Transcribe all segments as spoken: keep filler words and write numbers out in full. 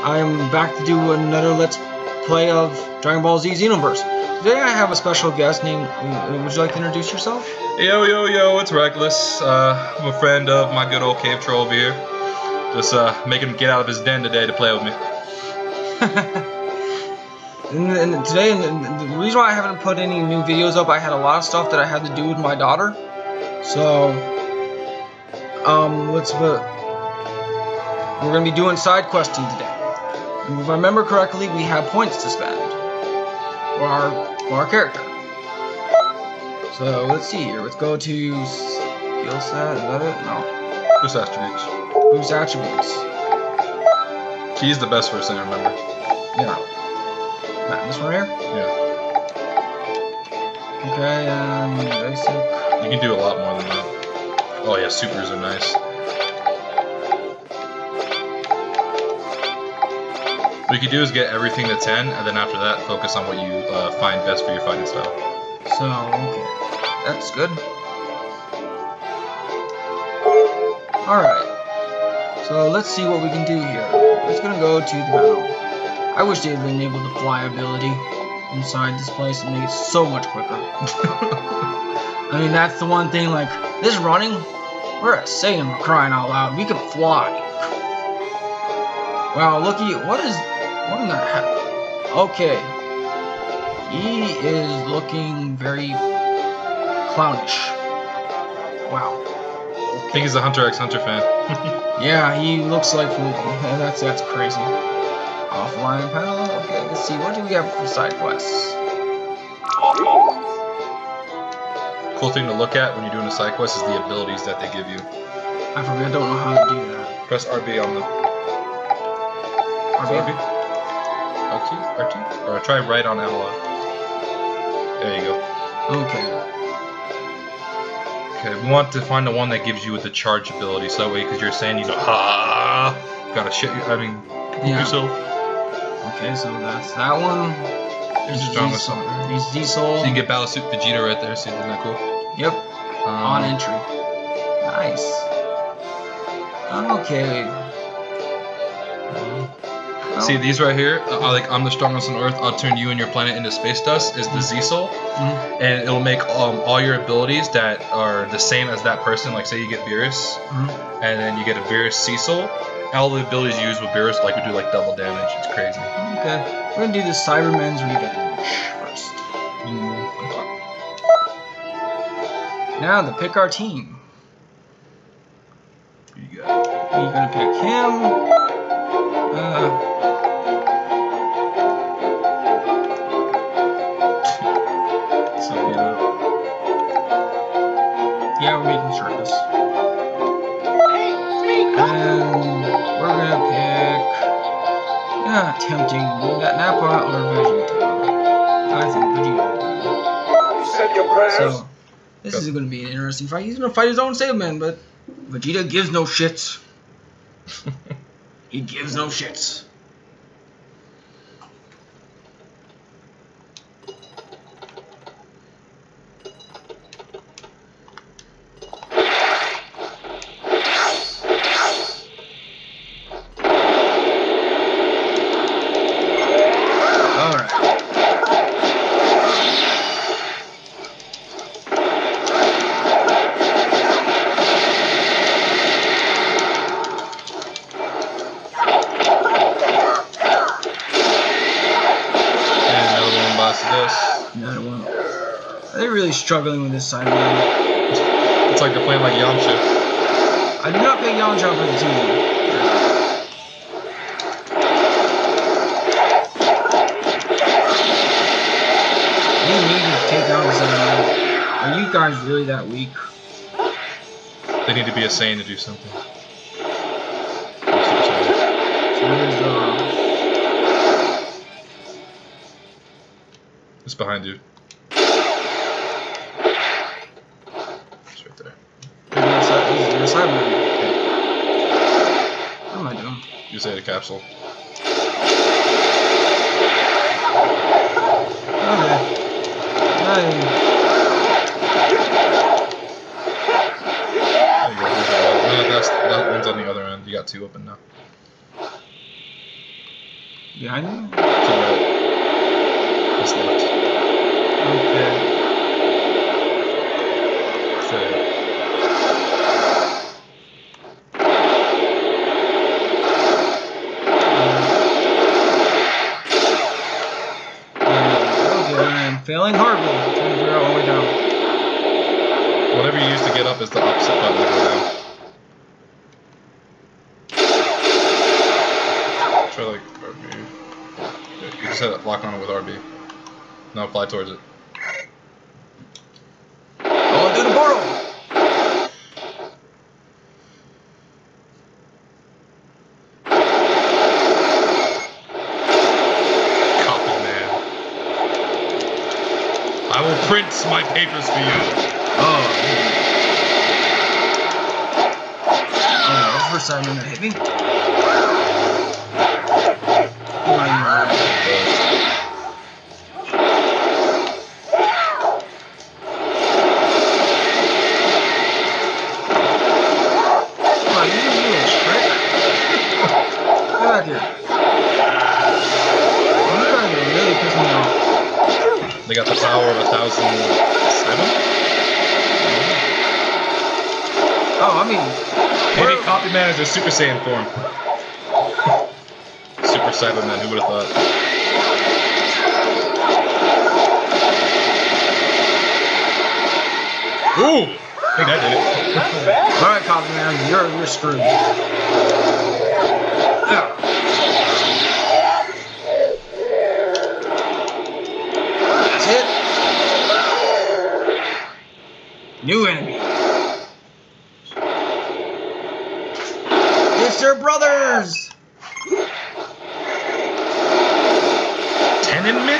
I am back to do another Let's Play of Dragon Ball Z Xenoverse. Today I have a special guest named... Would you like to introduce yourself? Yo, yo, yo, it's Reckless. Uh, I'm a friend of my good old cave troll over here. Just uh, making him get out of his den today to play with me. and, and today, and the reason why I haven't put any new videos up, I had a lot of stuff that I had to do with my daughter. So, um, let's... Uh, we're going to be doing side questing today. And if I remember correctly, we have points to spend for our, for our character. So, let's see here. Let's go to skill set. Is that it? No. Boost attributes. Boost attributes. Key is the best first thing I remember. Yeah. Matt, this one here? Yeah. Okay, and basic. You can do a lot more than that. Oh yeah, supers are nice. What you can do is get everything to ten, and then after that, focus on what you uh, find best for your fighting style. So, okay. That's good. Alright. So, let's see what we can do here. Let's gonna go to the battle. I wish they had been able to fly ability inside this place and make it so much quicker. I mean, that's the one thing, like, this running, we're a Saiyan, we're crying out loud. We can fly. Wow, looky, what is... What in the heck? Okay. He is looking very clownish. Wow. I think he's a Hunter x Hunter fan. Yeah, he looks like... That's, that's crazy. Offline panel? Okay, let's see. What do we have for side quests? Cool thing to look at when you're doing a side quest is the abilities that they give you. I forget, I don't know how to do that. Press R B on the... R B? R B? L T? R T? Or try right on analog. There you go. Okay. Okay, we want to find the one that gives you the charge ability, so that way, because you're saying, you know, ha, gotta shit, you, I mean, Yeah. yourself. Okay, so that's that one. There's There's strongest Z-Soul. one. There's Z-Soul. So you can get Battle Suit Vegeta right there, see, isn't that cool? Yep. Um, On entry. Nice. Okay. See, these right here, uh, like, I'm the strongest on Earth, I'll turn you and your planet into space dust, is the Z-Soul. Mm-hmm. And it'll make um, all your abilities that are the same as that person, like say you get Beerus, Mm-hmm. and then you get a Beerus C-Soul, all the abilities you use with Beerus, like, would do like double damage. It's crazy. Okay. We're gonna do the Cybermen's revenge first. Mm, Now to pick our team. Who you got? You're gonna pick him. Uh, So, yeah. yeah, we're making sure of this. And we're gonna pick. Yeah, tempting. We got Nappa or Vegeta. I think Vegeta. You said your prayers? So, this is gonna be an interesting fight. He's gonna fight his own Saiyaman, but Vegeta gives no shits. He gives no shits. Alright. Another one. They're really struggling with this side line. It's like they're playing like Yamcha. I do not pick Yamcha for the team. You need to take down this side line. Are you guys really that weak? They need to be a Saiyan to do something. So here's uh It's behind you. It's right there. There's your side line. What am I doing? You say the capsule. Okay. Hey. There you go. No, that's, that one's on the other end. You got two open now. Behind you? To the right. This left. Okay. Straight ahead. I'm failing horribly. Trying to figure out all the way down. Whatever you use to get up is the opposite button to go down. Try like R B. Yeah, you just had to lock on it with R B. Now fly towards it. Going through the portal! Copy man. I will print my papers for you. Oh. Oh no, first time when it hit me. Come on, you Come on, you little trick. Get back here. You guys are really pissing me off. They got the power of a thousand seven? Oh, I mean... Maybe Copy Man is a Super Saiyan form. Super Cyberman, who would have thought? Ooh! I think that did it. Alright, Copy Man, you're, you're screwed. Yeah. That's it. New enemy. It's their brothers! Tenenmin?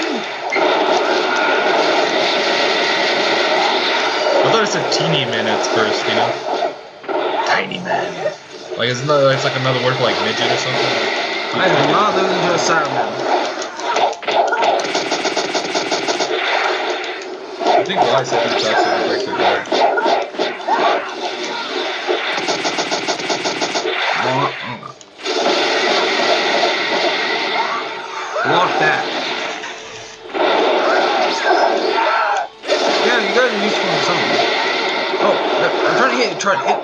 I thought it said teeny man at first, you know? Tiny man. Like, isn't that it's like another word for like midget or something? I am not losing to a Cyberman. I think the light said it's actually breaks their guard. Block that. Yeah, you guys are useful in something. Oh, I'm trying to hit. Try to hit.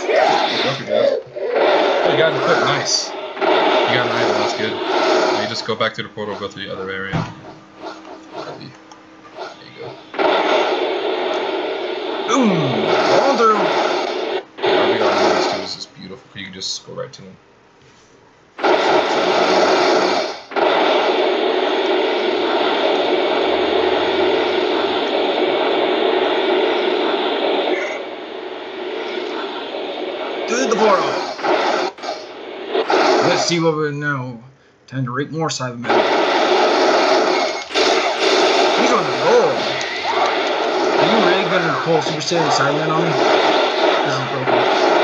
Oh, you got an equip. Nice. You got an item. That's good. Now you just go back to the portal, go to the other area. There you go. Boom. Going through. The R B R movies too is just beautiful. You can just go right to them. Through the portal. Let's see what we know. Time to rape more Cybermen. He's on the roll. Are you really gonna pull Super Saiyan Cybermen on me? This is broken.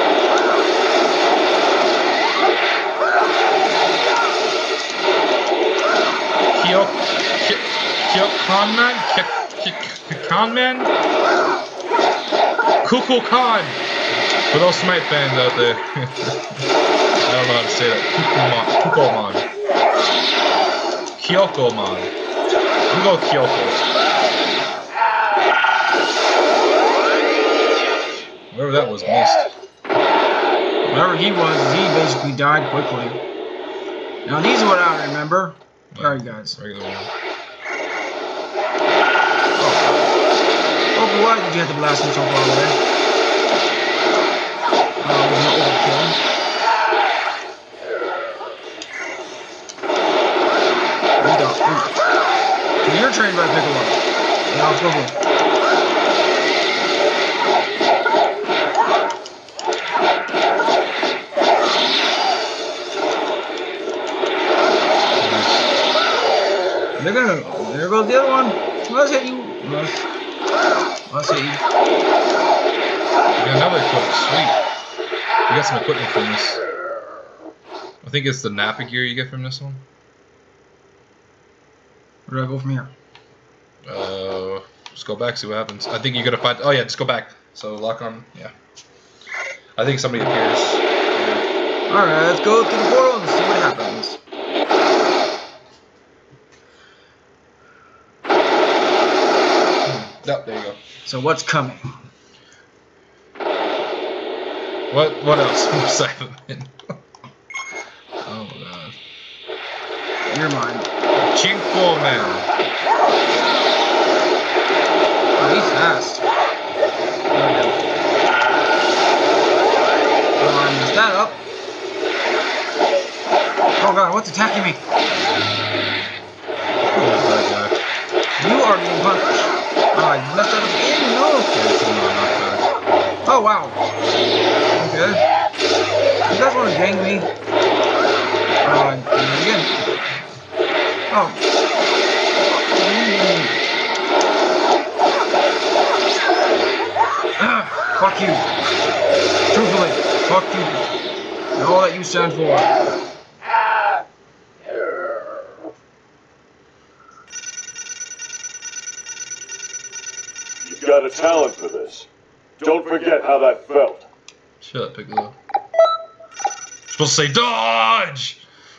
Kyo, Kyo, Kyokonman, Kyokonman, Kukulkan. For those Smite fans out there, I don't know how to say that. Kukulman, Kyokomon. I'm going Kyoko. Whatever that was, missed. Whatever he was, he basically died quickly. Now these are what I remember. Where are you guys? Regular one. Oh, but why did you have to blast him so far away? Oh, there's no overkill. We don't. So you're trained by Piccolo. Now let's go for it. They're gonna. There goes the other one. Let's hit you. Let's, let's hit you. We got another equip. Sweet. We got some equipment from this. I think it's the Nappa gear you get from this one. Where do I go from here? Uh, just go back, see what happens. I think you're gonna find. Oh yeah, just go back. So lock on. Yeah. I think somebody appears. All right, let's go through the portal and see what happens. Yep, there you go. So what's coming? What what else? Cyberman. Oh my god. You're mine. Chinko Man. Oh, he's fast. Come on, is that up? Oh god, what's attacking me? You are getting punished. Oh, I messed up again, no! Oh wow. Okay. You guys want to gang me? Uh, again. Oh. Ah, fuck you. Truthfully, fuck you. And all that you stand for. You've got a talent for this. Don't forget how that felt. Shut up, Piccolo. Supposed to say dodge.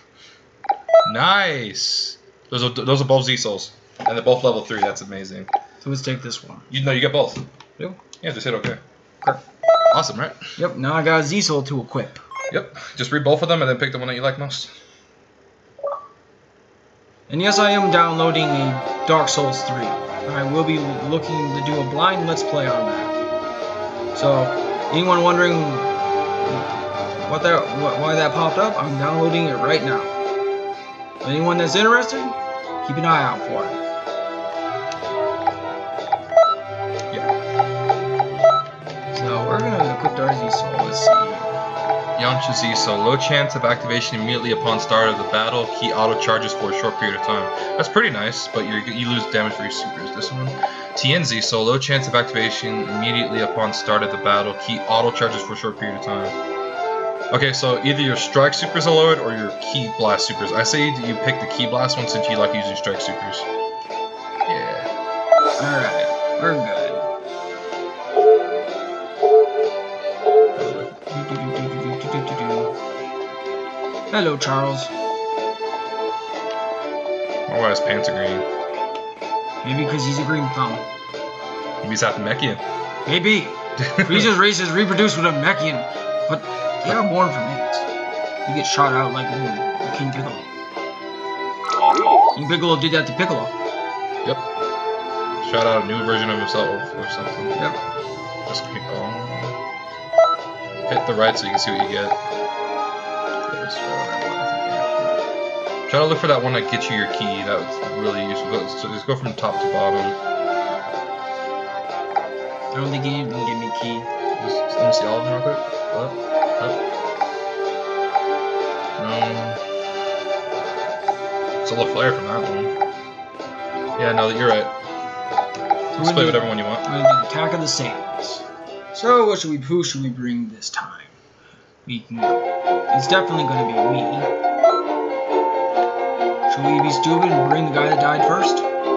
Nice. Those are those are both Z souls, and they're both level three. That's amazing. So let's take this one. You know you get both. Yep. Yeah, just hit okay. Okay. Awesome, right? Yep. Now I got a Z soul to equip. Yep. Just read both of them and then pick the one that you like most. And yes, I am downloading a Dark Souls three. I will be looking to do a blind Let's Play on that. So, anyone wondering what that, what, why that popped up? I'm downloading it right now. Anyone that's interested, keep an eye out for it. Yeah. So we're gonna equip our Z soul. Let's see. Yamcha Z, so low chance of activation immediately upon start of the battle. Key auto charges for a short period of time. That's pretty nice, but you you lose damage for your supers. This one. T N Z, so low chance of activation immediately upon start of the battle. Key auto charges for a short period of time. Okay, so either your strike supers are lowered or your key blast supers. I say you pick the key blast one since you like using strike supers. Yeah. Alright, we're good. Hello, Charles. Why his pants are green? Maybe because he's a green thumb. Maybe he's half Namekian. Maybe. Frieza's races reproduce with a Namekian, but they are born from it. You get shot out like ooh, King Piccolo. King Piccolo did that to Piccolo. Yep. Shot out a new version of himself or something. Yep. Just click on. Hit the right so you can see what you get. Try to look for that one that gets you your key. That was really useful. So just go from top to bottom. I don't think you can give me a key. Just, let me see all of them real quick. Up, up. No. It's a little flare from that one. Yeah, no, you're right. So Just play whatever one you want. We're gonna do Attack of the Saiyans. So what should we? Who should we bring this time? We can. It's definitely gonna be me. Should we be stupid and bring the guy that died first?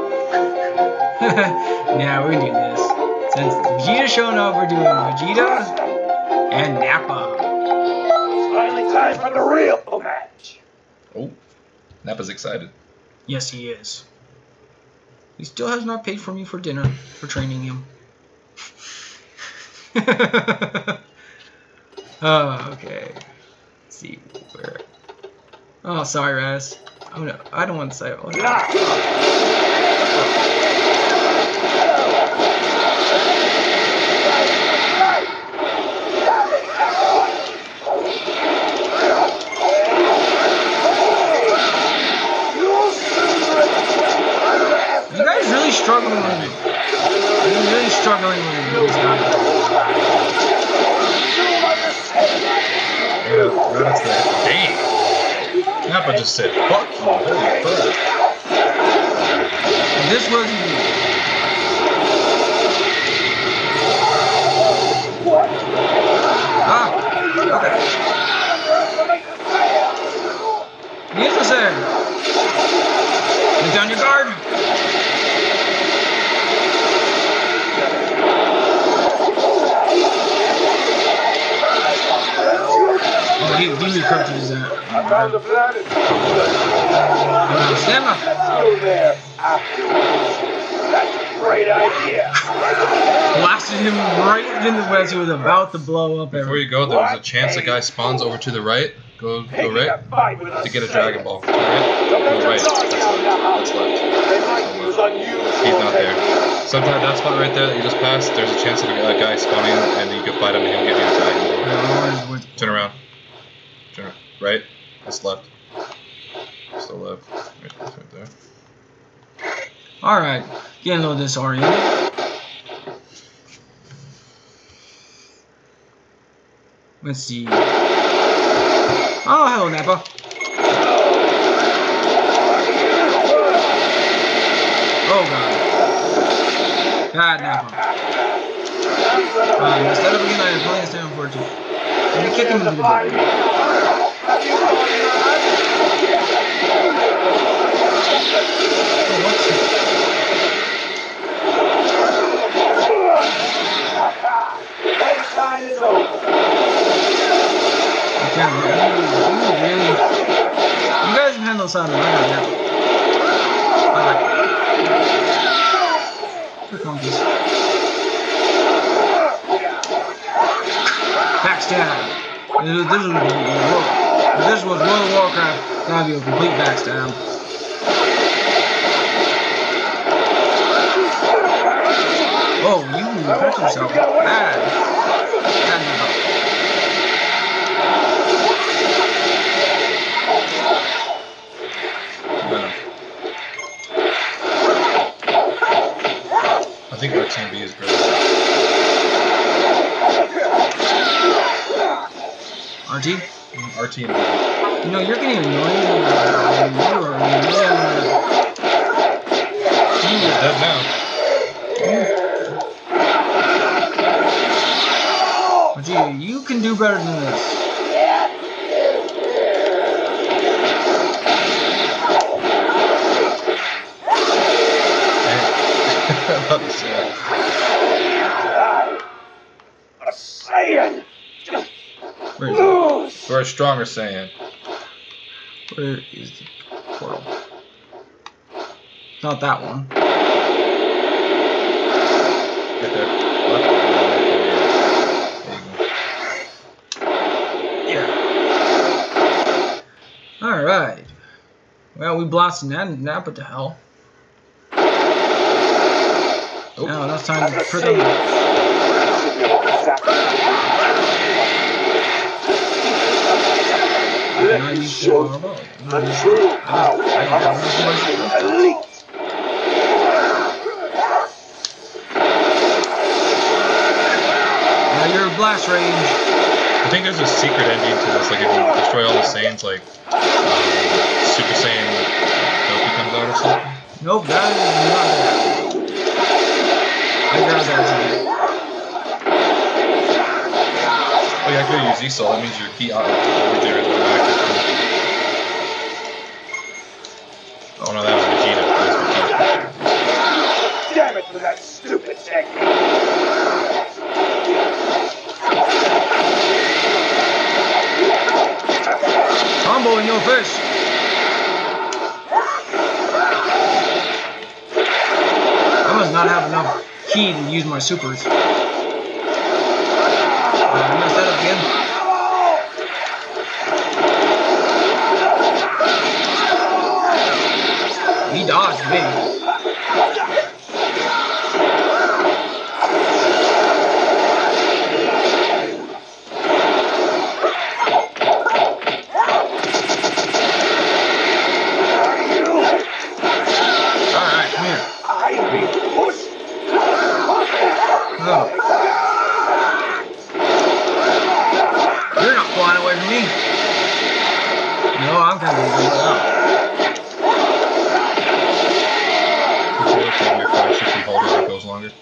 Nah, we're gonna do this. Since Vegeta's showing up, we're doing Vegeta and Nappa. It's finally time for the real match. Oh, Nappa's excited. Yes, he is. He still has not paid for me for dinner for training him. Oh, okay. Let's see where. Oh, sorry, Raz. Oh no, I don't want to say it. Oh, no. You guys really struggling with me. You're really struggling with these guys. Yeah, that's that. Damn. Nappa just said, fuck you. Holy crap. This was. Ah, okay. Here's the same. Put down your guard. Oh, he, he recruited his that. I found the planet. Stamina. Still there afterwards. That's great idea. Blasted him right in the way as he was about to blow up. Before you go, there's a chance a guy spawns over to the right. Go, go right to get a Dragon Ball. To the right. No, right. That's left. That's left. He's not there. Sometimes that spot right there that you just passed, there's a chance of a guy spawning and you can fight him and he'll give you a Dragon Ball. Turn around. Turn around. Right. That's left. Still left. Right, right there. Alright. Getting a little disoriented. Let's see. Oh, hello, Nappa. Oh, God. God, Nappa. Um, instead of again, I am playing this down for two. Let me kick him into the butt. Oh, what's it? Yeah, you, you really, you guys can handle something. I got that. Alright. Here comes this. Backstab. This, this, was, if this was World of Warcraft, that would be a complete backstab. Oh, you hurt yourself. Bad. Bad now. I think R T and B is great. R T? Mm, R T and B. You know, you're getting annoying. You are really... He's dead now. R T, you can do better than this. About to say. A Saiyan. Where is it? We're a stronger Saiyan. Where is the portal? It's not that one. Right there. There you go. Yeah. Alright. Well, we blasted Nap Nappa to hell. Oh. Now it's time to put them. Let me show you the true power of elite. Now your blast range. I think there's a secret ending to this. Like if you destroy all the Saiyans, like um, Super Saiyan Goku comes out or something. Nope, that is not there. I got that too. Oh yeah, I could use Z-Sol. That means your key out over there is not active. Oh no, that was Vegeta. That was Vegeta. Damn it for that stupid technique. Combo in your face. I must not have enough key to use my supers. Uh, I messed that up again. He dodged me. Alright, come here. I've been pushed. Oh. You're not flying away from me. No, I'm kind of moving out. Meteor Crash, if you hold it, it goes longer.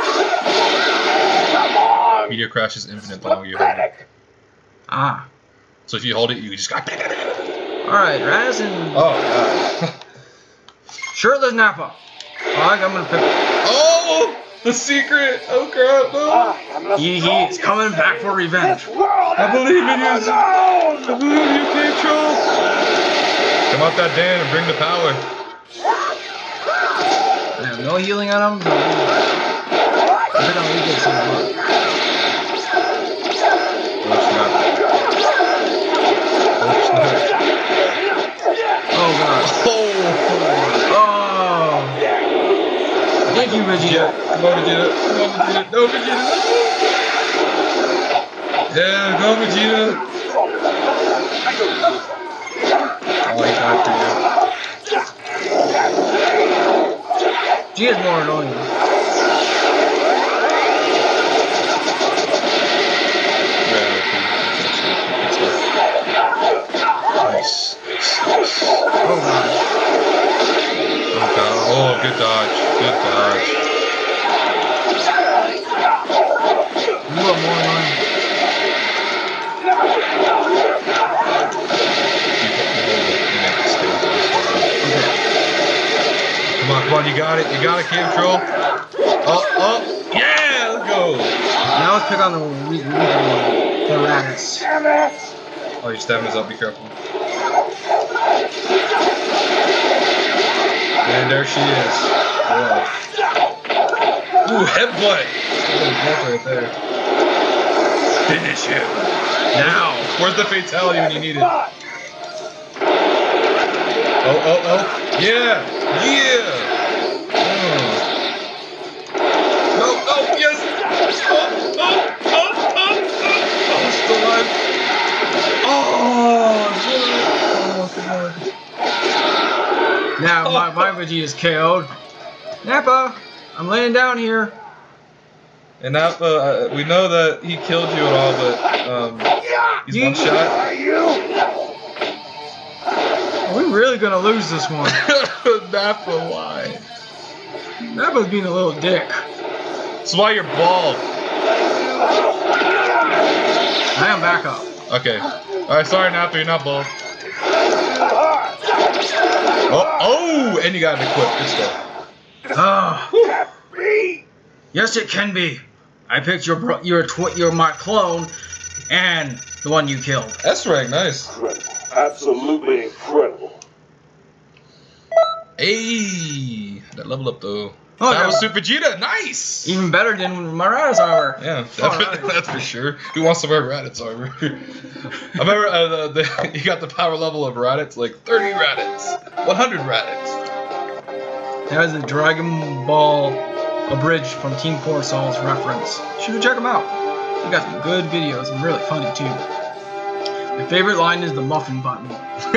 Meteor Crash is infinite the longer you hold it. Ah. So if you hold it, you just got. Alright, Raz and Oh god. Shirtless Nappa. Alright, I'm gonna pick. Oh, the secret. Oh crap, no. He, he is coming back for revenge. I believe in you. I believe in you, Cave Troll. Come out that den and bring the power. Yeah, have no healing on him. So I think I'll leave it some luck. Oh snap. Oh snap. Oh god. Oh! Oh! Thank you, Vegeta. Come on, Vegeta. Come on, Vegeta. No, Vegeta. Yeah, go, Vegeta. Oh, he got to you. Vegeta's more annoying. Nice. Oh god. Oh god. Oh, good dodge. Good dodge. You are more annoying. Okay. Come on, come on, you got it. You got it, Cave Troll. Oh, oh. Yeah, let's go. Now let's pick on the weak the Raditz. Oh, your stamina's up. Be careful. And there she is. Whoa. Ooh, headbutt. Oh, right there. Finish him. Now. Where's the fatality when you need it? Oh, oh, oh. Yeah. Yeah. Oh. No, no, yes. Oh, oh, oh, oh, oh. Oh, still alive. Oh, good. Oh, God. Now my, my Vegeta's K O'd. Nappa, I'm laying down here. And Nappa, uh, we know that he killed you and all, but um, he's one shot. Are we really gonna lose this one? Nappa, why? Nappa's being a little dick. That's why you're bald. I am back up. Okay. Alright, sorry Nappa, you're not bald. Oh, oh, and you got an equip. Good stuff. Oh. Yes, it can be. I picked your bro your tw your my clone, and the one you killed. S-rank, nice. Incredible. Absolutely incredible. Hey, that level up though. Oh, that that was Super Vegeta, nice. Even better than Marada's armor. Yeah, that's, Oh, for, nice. that's for sure. Who wants to wear Raditz armor? I remember uh, the, the, you got the power level of Raditz, like thirty Raditz, one hundred Raditz. That was a Dragon Ball abridged from Team Core Sol's reference. You should check them out. We got some good videos and really funny too. My favorite line is the muffin button.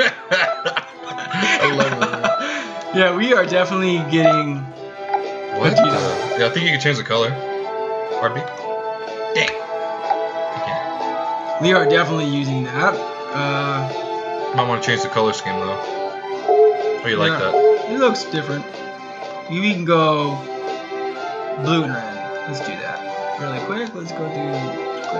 I love it. Yeah, we are definitely getting. What? Vegeta. Yeah, I think you can change the color. R B. Dang. You can't. We are definitely using that. Uh, Might want to change the color scheme though. Oh, you like yeah, that? It looks different. We can go blue and red. Let's do that really quick. Let's go do.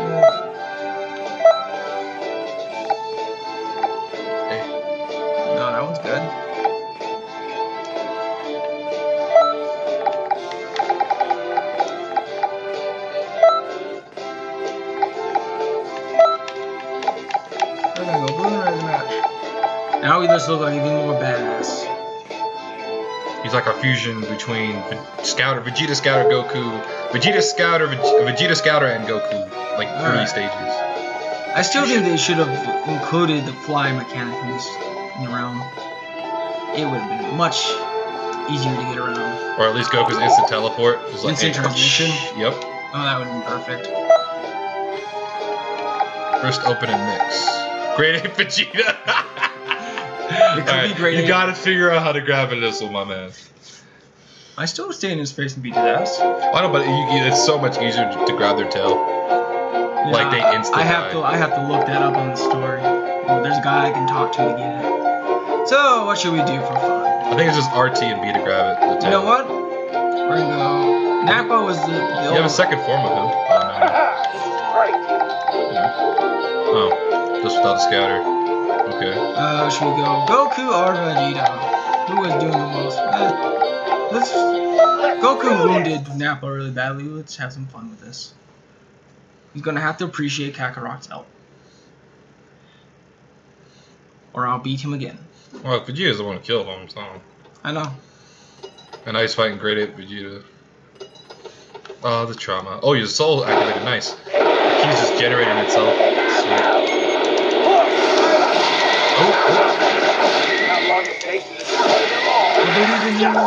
Hey. No, that one's good. We're gonna go blue and red match. Now we just look like even more badass. He's like a fusion between Ve- Scouter, Vegeta Scouter, Goku, Vegeta Scouter, Veg- Vegeta Scouter, and Goku, like All early right. stages. I still think they should have included the fly mechanic in this in the realm. It would have been much easier to get around. Or at least Goku's instant teleport. It was like, Instant hey, transition? Yep. Oh, that would have been perfect. First open and mix. Grade eight Vegeta. It could Alright, be grade You eight. gotta figure out how to grab an missile, my man. I still stay in his face and beat his ass. I know, but you, you- it's so much easier to, to grab their tail. Like, they I- instant I have die. to. I have to look that up on the story. Well, there's a guy I can talk to to get it. So, what should we do for fun? I think it's just R T and B to grab it. The You tail. know what? We're gonna go. Nappa was the. the You have a second form of him. Oh, no. Yeah. Oh, just without the scouter. Okay. Uh, should we go Goku or Vegeta? Who is doing the most? Uh, let's. Goku wounded Nappa really badly. Let's have some fun with this. He's gonna have to appreciate Kakarot's help, or I'll beat him again. Well, Vegeta's the one who killed him, so. I know. And now he's fighting Great Ape Vegeta. Oh, the trauma. Oh, your soul activated. Nice. The key's just generating itself. Sweet. Oh, oh. How long it takes to destroy them all. I believe in you.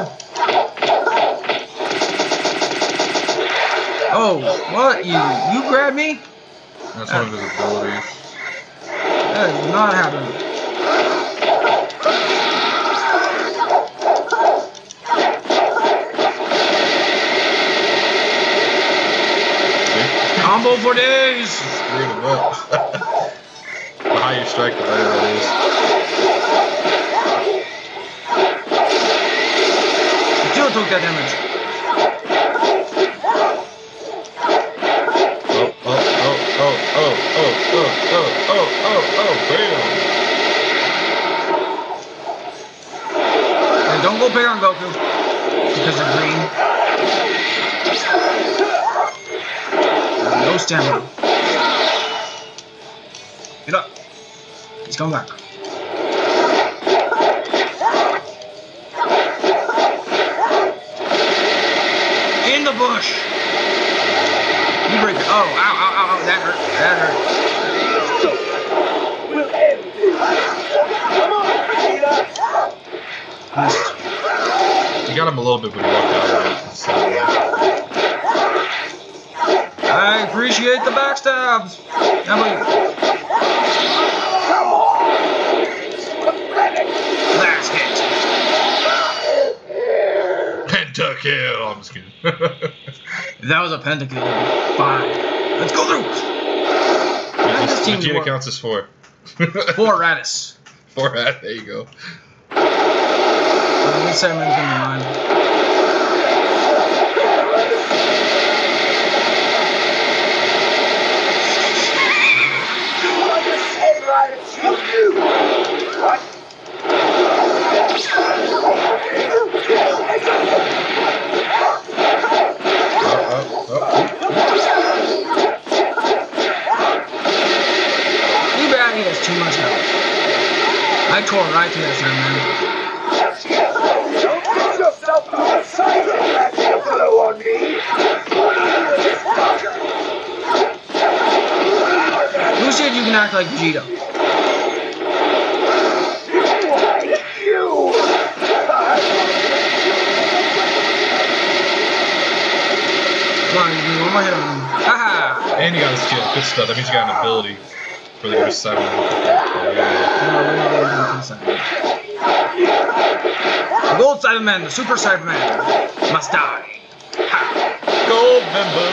Oh, what? You you grabbed me? That's one of his abilities. That is not happening. Combo for days! Screwed him up. The higher you strike, the better that is. Still took that damage. Oh, oh, oh, oh, oh, oh, oh, oh, oh, oh, oh, bam! And don't go big on Goku. Because they're green. No stamina. Get up. He's coming back. In the bush. You break it. Oh, ow, ow, ow, ow. That hurt. That hurt. We'll end this. Come on, Vegeta. Missed. You got him a little bit, but he walked out of it. So, I appreciate the backstabs. How about you? Come on. Pathetic. Last hit. Pentakill! I'm just kidding. If that was a pentakill, it'd be fine. Let's go through. This team Vegeta work. counts as four. Four Raditz. Four hat, there you go. Uh, this segment's gonna be mine. What? Oh, oh, oh. Too bad he has too much health. I tore right through that time, man. Don't get yourself too excited, Matthew Blue on me. Who said you can act like Vegeta? You. Come on, give me one more hit on him. Haha! And you got a skill. Good stuff. That means you got an ability. Really good seven. Oh, yeah. No, we're not going to the Cyberman. The Gold Cyberman, the Super Cyberman, must die. Ha! Gold member.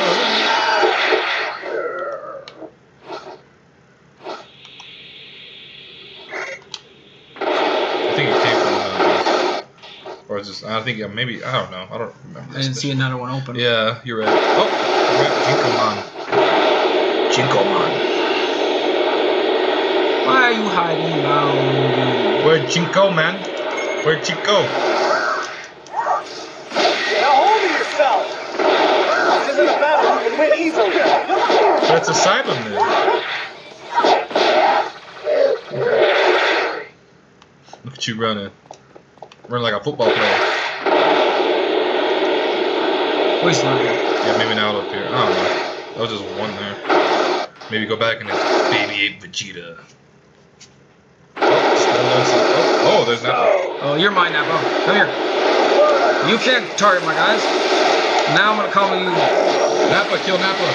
I think it came from uh, or just I think yeah, maybe I don't know. I don't remember. I didn't see another one open. Yeah, you're right. Oh, you're right. Jinkoman. Jinkoman. Why are you hiding now? Where'd Jinko, man? Where'd Jinko? Get a hold of yourself. This isn't a battle you can win easily. That's a Cyberman. Look at you running. Running like a football player. Where's not here? Yeah, maybe now up here. I don't know. That was just one there. Maybe go back and it's Baby Ape Vegeta. Oh, oh, oh, there's Nappa. Oh, you're mine, Nappa. Come here. You can't target my guys. Now I'm gonna call you. Nappa, kill Nappa.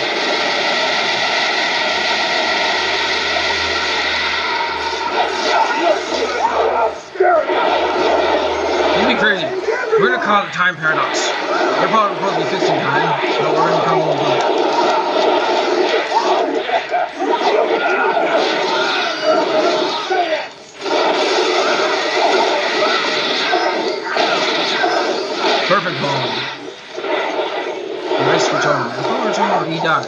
You'd be crazy. We're gonna call it time paradox. They're probably supposed to be fixing time, but we're gonna call it time. Perfect ball. Nice return. That's what we're trying to be done.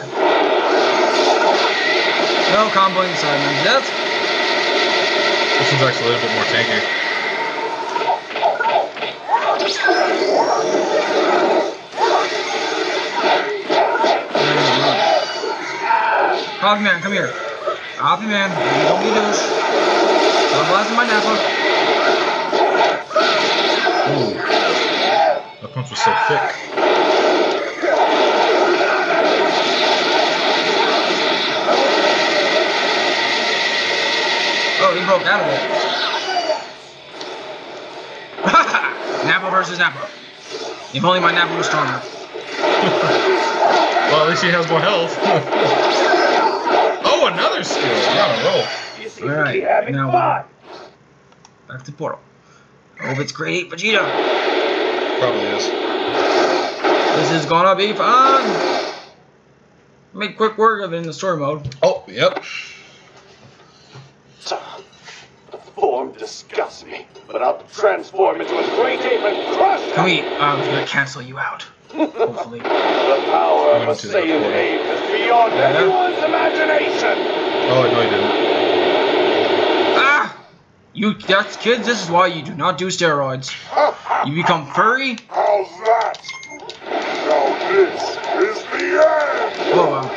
No combo inside man. Death. This one's actually a little bit more tanky. Hogman, come here. Hoppy man, don't be a douche. Stop blasting my Nappa. Ooh. I punch was so thick. Oh, he broke out of it. Nappa versus Nappa. If only my Nappa was stronger. Well, at least he has more health. Oh, another skill. You're on a roll. You seem to be Alright, having now fun. back to Portal. Hope it's great eight Vegeta. Probably is. This is gonna be fun. Make quick work of it in the story mode. Oh, yep. The form disgusts me, but I'll transform into a great ape and crush Come it. here. I was gonna cancel you out. Hopefully. The power of Went a into the Saiyan portal. ape is beyond Yeah. anyone's imagination. Oh, no, he didn't. Ah! You that's kids, this is why you do not do steroids. You become furry. How's that? Now this is the end. Oh wow.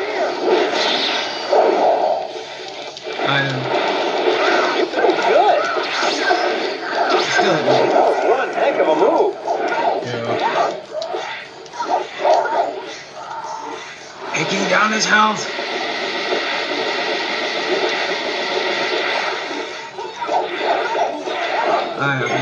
I don't You're pretty good. still hit me. That was one heck of a move. Yeah. Taking down his health. I have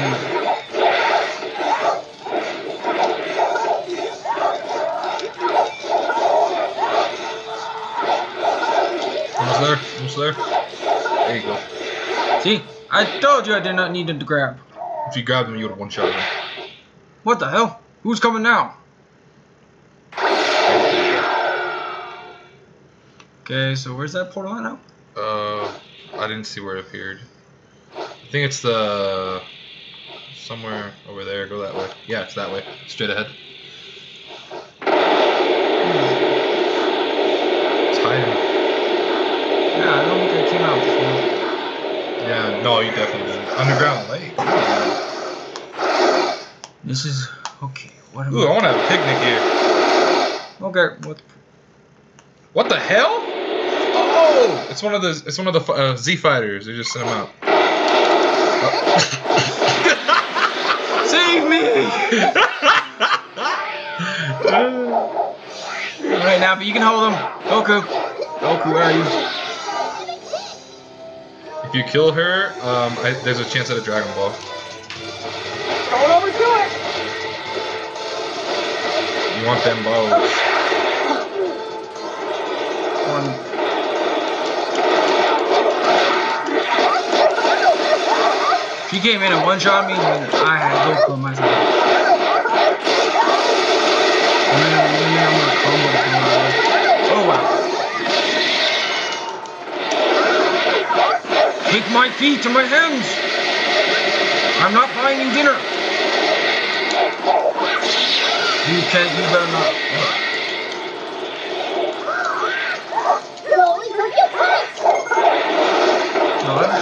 Almost there. Almost there. There you go. See, I told you I did not need to grab. If you grabbed him, you would have one-shot him. What the hell? Who's coming now? Okay, so where's that portal at now? Uh, I didn't see where it appeared. I think it's the... somewhere over there. Go that way. Yeah, it's that way. Straight ahead. It's hiding. Yeah, I don't think I came out before. Yeah, no, you definitely didn't. Underground lake. This is okay. What am Ooh, I want to have a picnic here. Okay, what? What the hell? Oh, it's one of the it's one of the uh, Z fighters. They just sent him out. Save me! Alright, now, but you can hold him. Goku. Goku, where are you? If you kill her, um, I, there's a chance at a Dragon Ball. Don't overdo it. You want them balls? One. If he came in and one-shot me, then I had Goku on my side. And then, and then I'm gonna combo him out of it. Oh wow. Take my feet to my hands! I'm not buying you dinner! You can't, you better not. No, that's...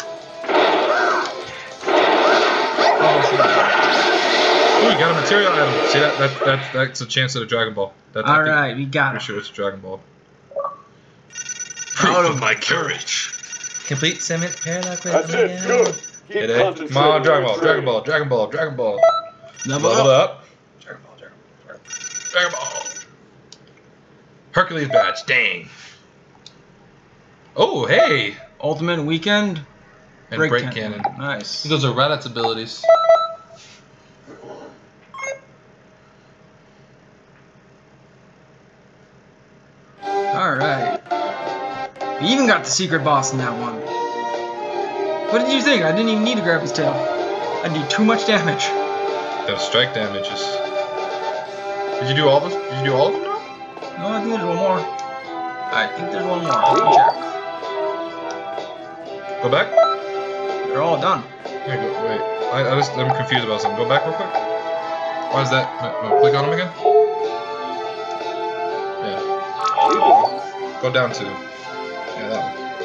Ooh, you got a material item. See that? That, that that's a chance at a Dragon Ball. That, I think- Alright, we got Pretty it. sure it's a Dragon Ball. Proud of my courage. Complete cement paradox. That's it. Good. Keep Hit it. concentrating Come on, Dragon on Ball, the Dragon training. Ball, Dragon Ball, Dragon Ball. Level Level up. up. Dragon Ball, Dragon Ball, Dragon Ball. Hercules badge. Dang. Oh, hey. Ultimate Weekend. And break, cannon. Nice. Those are Raditz abilities. Alright. We even got the secret boss in that one. What did you think? I didn't even need to grab his tail. I do too much damage. Those strike damages. Did you do all this? Did you do all of them now? No, I think there's one more. I think there's one more. Let me check. Go back. They're all done. Here, go. Wait. I, I just I'm confused about something. Go back real quick. Why is that? No, no, click on them again. Yeah. Go down to. Yeah, that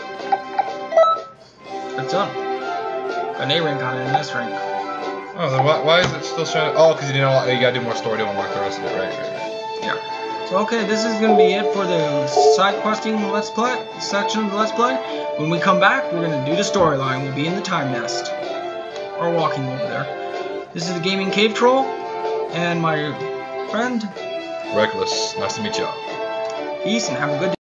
one. It's done. An A rank on it and S rank. Oh, then why, why is it still showing? Oh, because you didn't. Unlock, you gotta do more story to unlock the rest of it, right? Right. right. Yeah. So okay, this is gonna be it for the side questing Let's Play section of the Let's Play. When we come back, we're gonna do the storyline. We'll be in the time nest. Or walking over there. This is the Gaming Cave Troll. and my friend. Reckless. Nice to meet y'all. Peace and have a good day.